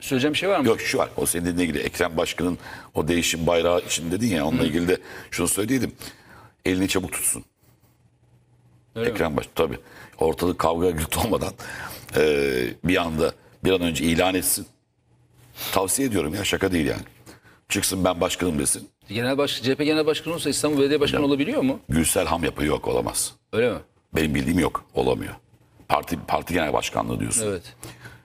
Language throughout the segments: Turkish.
Söyleyeceğim bir şey var mı? Yok şu var. O senin dediğine ilgili Ekrem Başkan'ın o değişim bayrağı için dedin ya, onunla ilgili de şunu söyleyelim. Elini çabuk tutsun. Öyle mi? Ekrem Başkan tabii. Ortalık kavga gürültü olmadan bir anda bir an önce ilan etsin. Tavsiye ediyorum ya, şaka değil yani. Çıksın ben başkanım desin. CHP Genel Başkanı olsa İstanbul Belediye Başkanı olabiliyor mu? Gülsel ham yapı yok, olamaz. Öyle mi? Benim bildiğim yok, olamıyor. Parti genel başkanlığı diyorsun. Evet.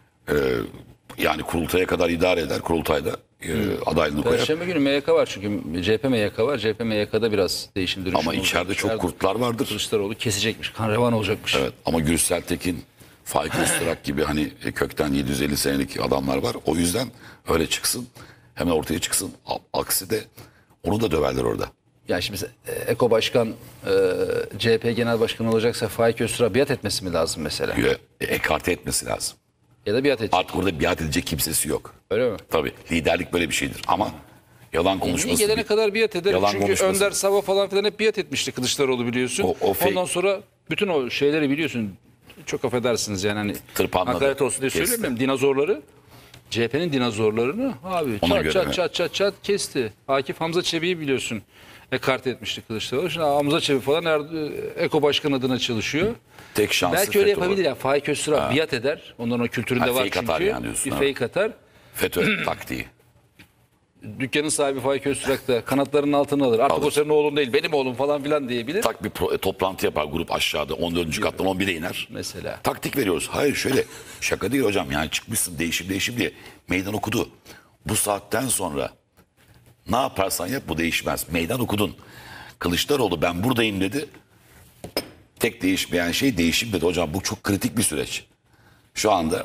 Yani kurultaya kadar idare eder. Kurultayda adaylığını koyar. Perşembe günü MYK var çünkü CHP MYK var. CHP MYK'da biraz değişim dönüşüm Ama olacak. içeride çok kurtlar vardır. Kılıçdaroğlu kesecekmiş. Kan revan olacakmış. Evet, ama Gürsel Tekin, Faik Öztürk gibi hani kökten 750 senelik adamlar var. O yüzden öyle çıksın. Hemen ortaya çıksın. Aksi de onu da döverler orada. Yani şimdi Eko Başkan CHP Genel Başkanı olacaksa Faik Öztürk'e biat etmesi mi lazım mesela? Ekarte etmesi lazım. Ya da biat edecek. Artık orada biat edecek kimsesi yok. Öyle mi? Tabii liderlik böyle bir şeydir. Ama yalan İyi konuşması. gelene kadar biat eder. Yalan Çünkü konuşması. Önder Sava falan filan hep biat etmişti Kılıçdaroğlu biliyorsun. O fake- Ondan sonra bütün o şeyleri biliyorsun. Çok affedersiniz yani hani Tırpanladı, hakaret olsun diye kesti. söylemiyorum. Dinozorları. CHP'nin dinozorlarını abi Ona çat göre çat mi? çat kesti. Akif Hamza Çebi'yi biliyorsun. Ekart etmişti Kılıçdaroğlu. Şimdi Hamza Çebi falan Eko Başkan adına çalışıyor. Tek şansı Belki öyle FETÖ yapabilir ya. Faik Öztürk biat eder. Onların o kültüründe var fake çünkü. atar yani diyorsun, Bir ha. fake atar. FETÖ taktiği. Dükkanın sahibi Faik Öztürk da kanatlarının altına alır. Artık Alır. o senin oğlun değil benim oğlum falan filan diyebilir. Tak bir toplantı yapar grup aşağıda 14. kattan 11'e iner. Mesela. Taktik veriyoruz. Hayır şöyle, şaka değil hocam, yani çıkmışsın değişim diye meydan okudu. Bu saatten sonra ne yaparsan yap bu değişmez. Meydan okudun. Kılıçdaroğlu ben buradayım dedi. Tek değişmeyen şey değişim dedi. Hocam bu çok kritik bir süreç. Şu anda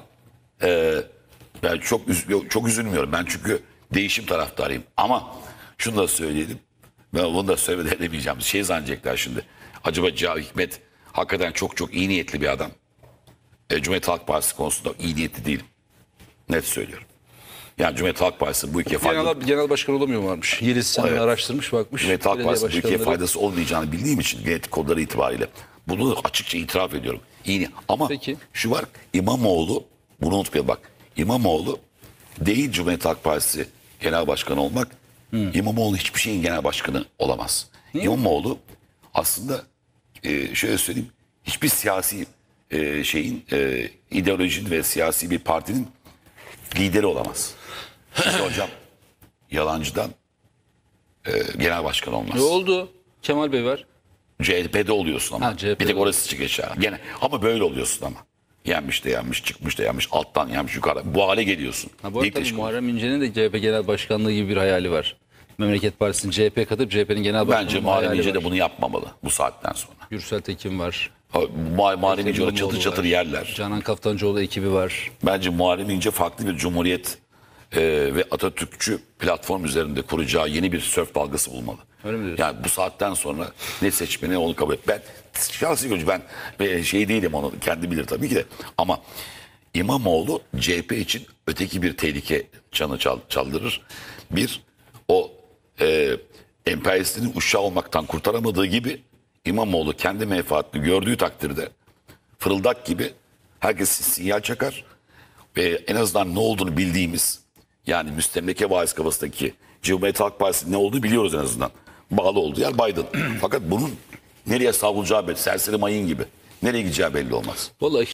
ben çok üzülmüyorum. Ben çünkü değişim taraftarıyım. Ama şunu da söyleyelim. Ben bunu da söylemeden edemeyeceğim. Şey zannedecekler şimdi. Acaba Cihan Hikmet hakikaten çok iyi niyetli bir adam. Cumhuriyet Halk Partisi konusunda iyi niyetli değilim. Net söylüyorum. Yani Cumhuriyet Halk Partisi bu ülkeye Genel başkan olamıyor varmış. Yeliz Senin Evet. araştırmış bakmış. Cumhuriyet Halk Belediye Partisi'nin ülkeye başkanları- faydası olmayacağını bildiğim için genetik kodları itibariyle bunu açıkça itiraf ediyorum. İyi. Ama Peki. şu var, İmamoğlu, bunu unutmayalım bak. İmamoğlu değil Cumhuriyet Halk Partisi genel başkanı olmak. İmamoğlu hiçbir şeyin genel başkanı olamaz. İmamoğlu aslında şöyle söyleyeyim, hiçbir siyasi ideolojinin ve siyasi bir partinin lideri olamaz. Çünkü hocam yalancıdan genel başkan olmaz. Ne oldu? Kemal Bey var. CHP'de oluyorsun ama. Ha, CHP'de. Bir tek orası geçer. Gene ama böyle oluyorsun ama. Yenmiş de yenmiş, çıkmış da yenmiş, alttan yenmiş, yukarı. Bu hale geliyorsun. Ha, bu arada Dik tabii teşkil. Muharrem İnce'nin de CHP Genel Başkanlığı gibi bir hayali var. Memleket Partisi'nin CHP'ye katıp CHP'nin genel başkanlığı Bence Muharrem hayali İnce var. de bunu yapmamalı bu saatten sonra. Gürsel Tekin var. Muharrem İnce orada İmamoğlu çatır çatır var. yerler. Canan Kaftancıoğlu ekibi var. Bence Muharrem İnce farklı bir cumhuriyet ve Atatürkçü platform üzerinde kuracağı yeni bir sörf dalgası bulmalı. Öyle mi diyorsun? Yani bu saatten sonra ne seçmeni onu kabul et. Ben şahsi görüş, ben şey değilim, onu kendi bilir tabii ki de. Ama İmamoğlu CHP için öteki bir tehlike çanı çaldırır. Bir, o emperyalistlerin uşağı olmaktan kurtaramadığı gibi İmamoğlu kendi menfaatini gördüğü takdirde fırıldak gibi herkes sinyal çakar ve en azından ne olduğunu bildiğimiz, yani müstemleke vaiz kafasındaki Cumhuriyet Halk Partisi ne olduğunu biliyoruz en azından. Bağlı olduğu yer Biden. Fakat bunun nereye savrulacağı belli. Serseri mayın gibi. Nereye gideceği belli olmaz. Vallahi